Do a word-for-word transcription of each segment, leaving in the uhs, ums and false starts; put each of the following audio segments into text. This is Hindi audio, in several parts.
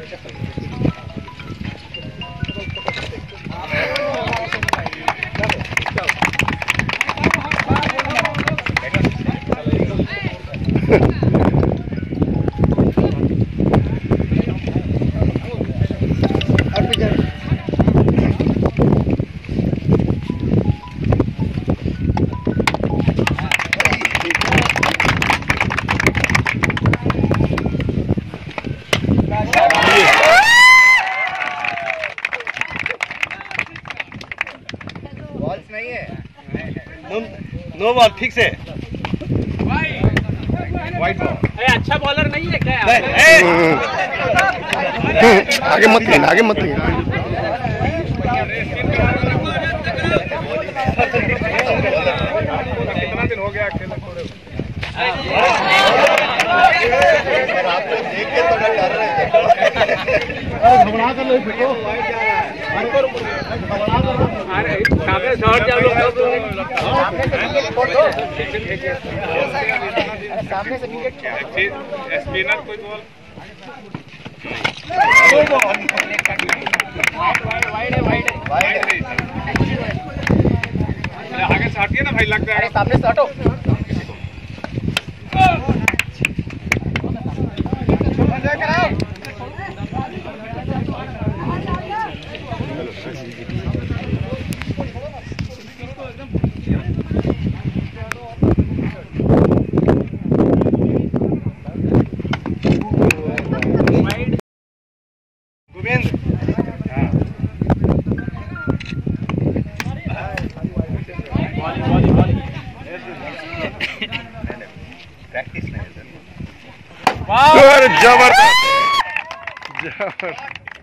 बॉल्स नहीं है, नो बॉल फिक्स है। White ball. अच्छा बॉलर नहीं है क्या? आगे मत लेना, आगे मत लेना। कितना दिन हो गया खेले थोड़े। आप लोग देख के तो डर रहे थे। घबरा कर लो इसको। अरे सामने शॉट जाओ लोग। सामने से विकेट स्पिनर कोई बॉल वाइड है, वाइड है, वाइड है। आगे से हटिए ना भाई, लग जाएगा। सामने से हटो। प्रैक्टिस नहीं है सर। जबरदस्त जबरदस्त।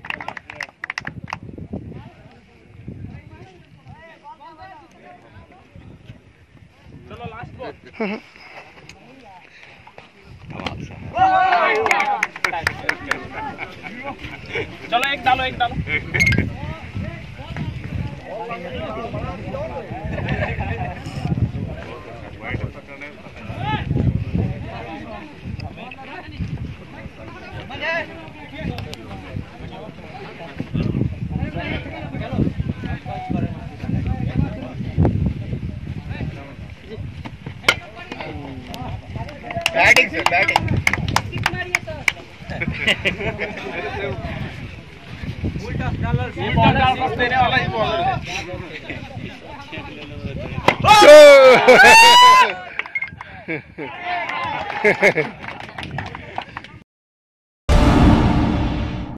चलो लास्ट बॉल। चलो एक डालो, एक डालो। बैटिंग से बैटिंग ये बॉल देने वाला ही बॉलर है।